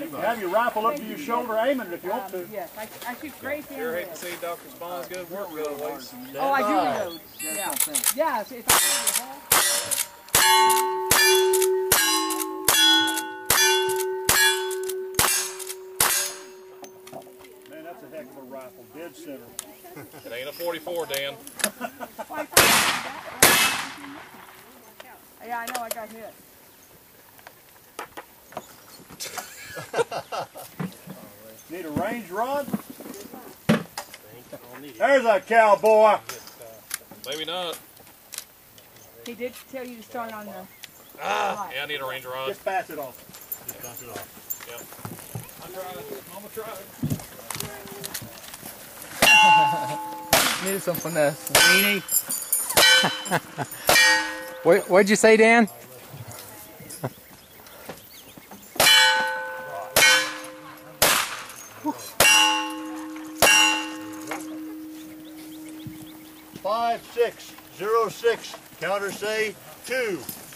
Have your rifle up to your shoulder aiming it if you want to. Yes, I shoot great in You're hating to see Dr. Spawn's good work go to waste. Oh, I do reload. Yeah. Yeah, if I do Man, that's a heck of a rifle. Dead center. It ain't a 44, Dan. Yeah, I know I got hit. Need a range rod? There's a cowboy. Maybe not. He did tell you to start on the... Yeah, I need a range rod. Just pass it off. Just pass it off. Yep. I tried. Mama tried. Needed some finesse. Weenie. What'd you say, Dan? Five, 6, 0, 6. Counter say 2.